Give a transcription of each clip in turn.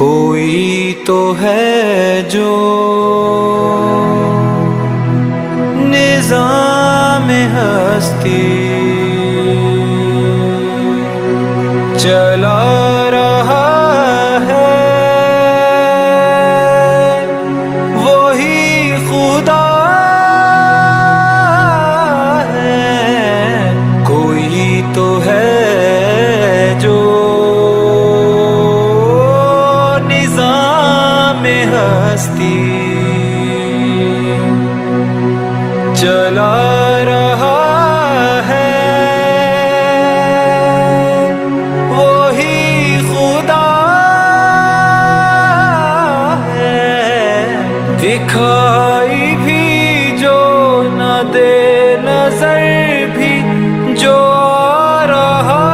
कोई तो है जो निज़ाम हस्ती चला रहा है, वही खुदा है। कोई तो है जो निज़ाम हस्ती चला रहा है, वही खुदा है। दिखाई भी जो न दे, नजर भी जो आ रहा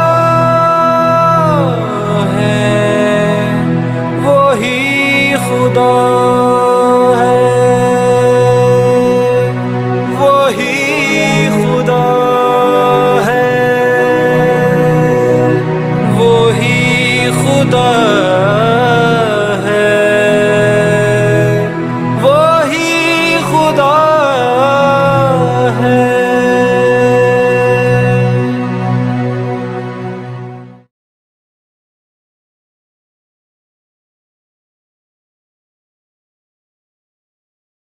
है, वही खुदा है, वही खुदा है, वही खुदा